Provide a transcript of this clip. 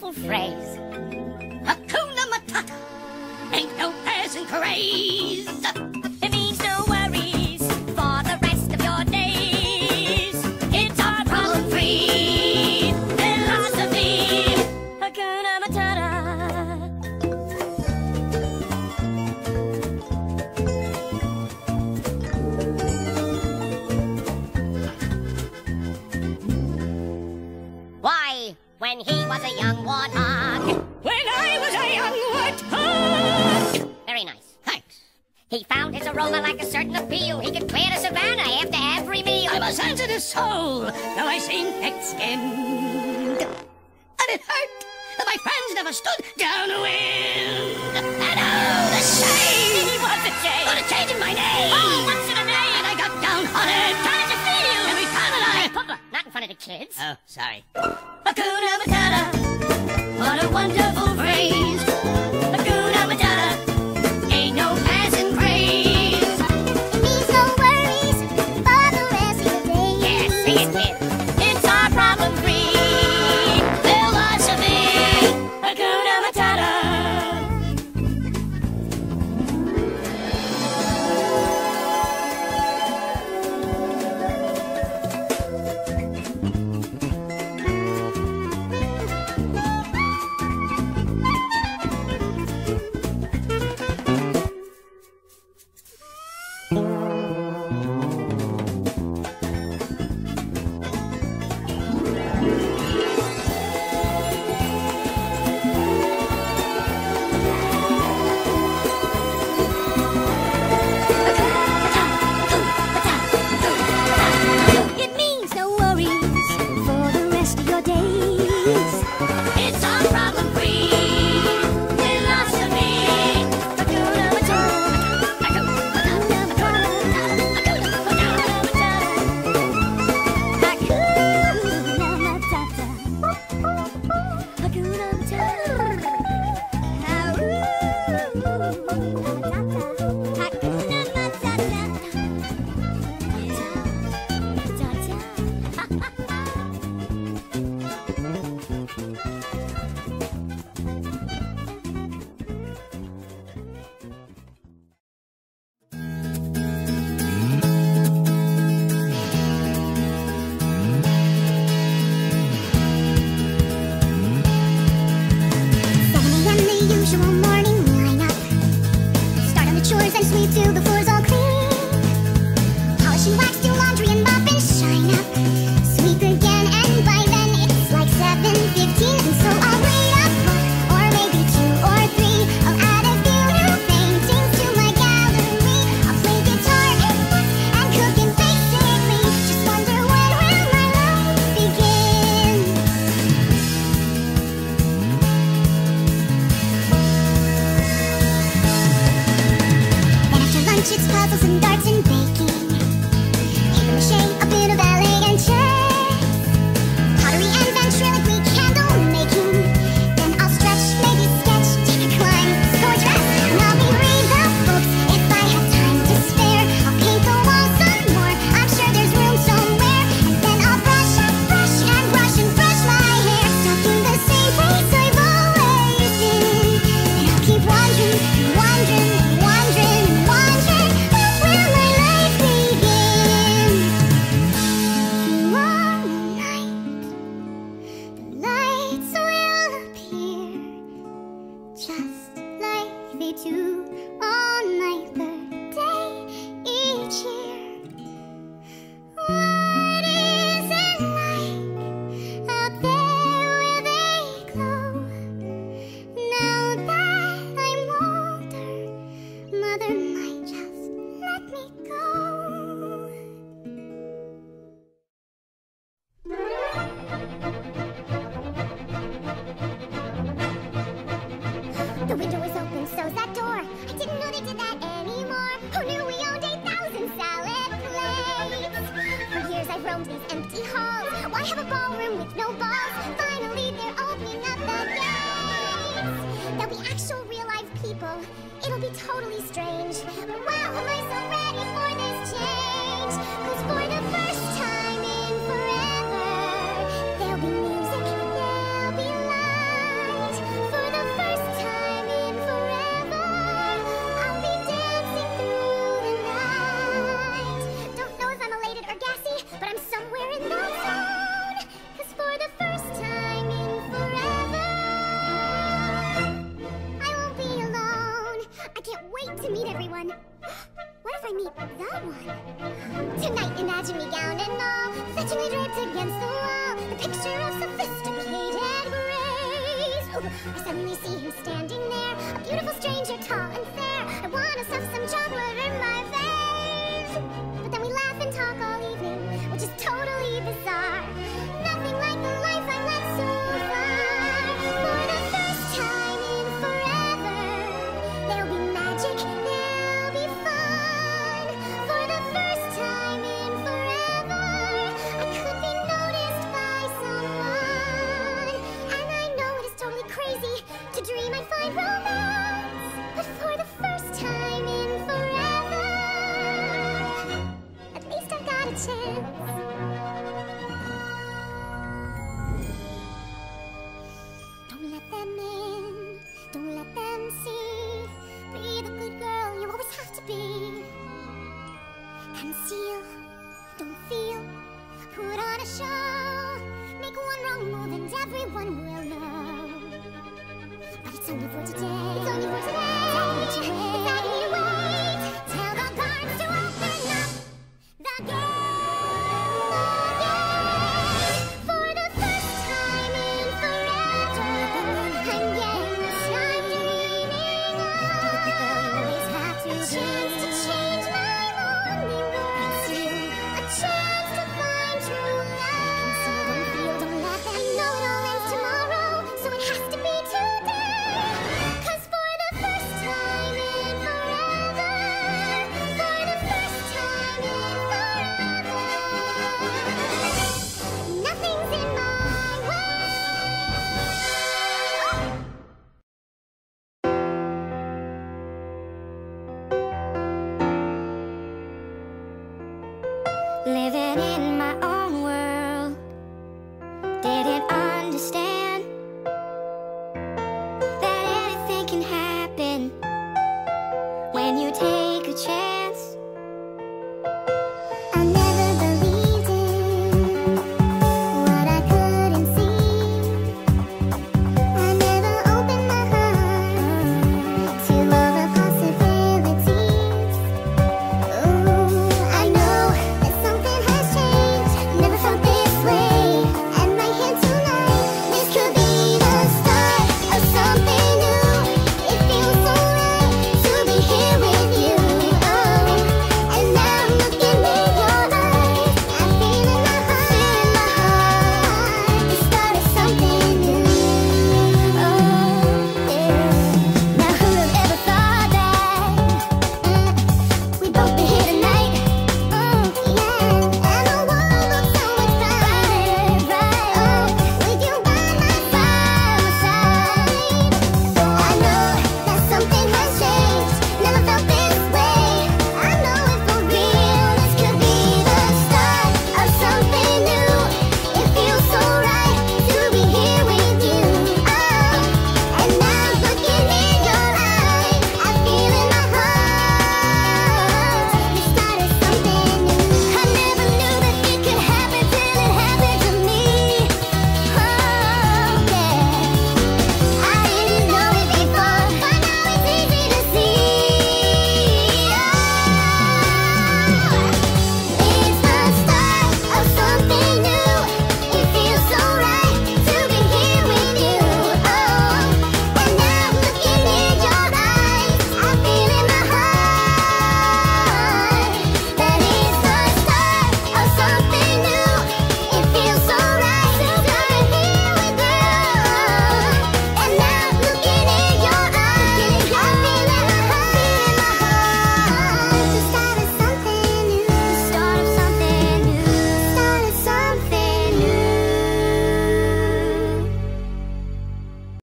wonderful phrase. Hakuna Matata ain't no passing craze. It means no worries for the rest of your days. It's our problem-free philosophy. Hakuna Matata. Why, when he was a young warthog. When I was a young warthog. Very nice. Thanks. He found his aroma like a certain appeal. He could clear the savannah after every meal. I'm a sensitive soul, though I seem thick-skinned. And it hurt that my friends never stood downwind. And oh, the shame! What's the shame? Oh, the change in my name! Oh, what's in a name? And I got downhearted. How did you feel? Every time that I... Not in front of the kids. Oh, sorry. Hakuna Matata, what a wonderful phrase. Hakuna Matata, ain't no passing craze. It means no worries for the rest of your days. Yeah, sing it, kid. It's our problem-free philosophy. Hakuna Matata. It means no worries for the rest of your days. It's our problem-free philosophy. Hakuna Matata. Hakuna Matata. Hakuna Matata. Hakuna Matata. Hakuna Matata. Till the floor's all clean. Polish and wax, do laundry and mop and shine up. Sweep again, and by then it's like 7:15. And so I'll read a book, or maybe 2 or 3. I'll add a few new paintings to my gallery. I'll play guitar and work and cook and basically just wonder when will my life begin. Then after lunch it's puzzles and darts and baking. Paper mache, a bit of ballet and chess. Pottery and ventriloquy, candle making. Then I'll stretch, maybe sketch, take a climb, go dress. And I'll reread the books if I have time to spare. I'll paint the walls some more, I'm sure there's room somewhere. And then I'll brush and brush and brush and brush my hair. Stuck in the same place I've always been. And I'll keep wondering, wondering, wondering, wondering, when will my life begin? One night, the lights will appear, just like they do on my birthday each year. What is it like out there where they glow? Now that I'm older, Mother might just let me go. The window is open, so's that door. I didn't know they did that anymore. Who knew we owned 8,000 salad plates? For years I've roamed these empty halls. Why have a ballroom with no balls? Finally they're opening up the gates. There'll be actual real life people. It'll be totally strange. But wow, am I so ready for this change? 'Cause for the first time in forever, there'll be music, there'll be love. meet the one. Tonight, imagine me gown and all, fetchingly draped against the wall, the picture of sophisticated grace. Ooh, I suddenly see him standing there, a beautiful stranger, tall and fair. I wanna stuff some chocolate in my face. But then we laugh and talk all evening, which is totally bizarre. Nothing like the life I've led so far. For the first time in forever, there'll be magic, there'll be fun. For the first time in forever, I could be noticed by someone. And I know it is totally crazy to dream I'd find romance, but for the first time in forever, at least I've got a chance. Don't let them in, don't let them see. Be the good girl you always have to be. Conceal, don't feel, put on a show. Make one wrong move and everyone will know. But it's only for today.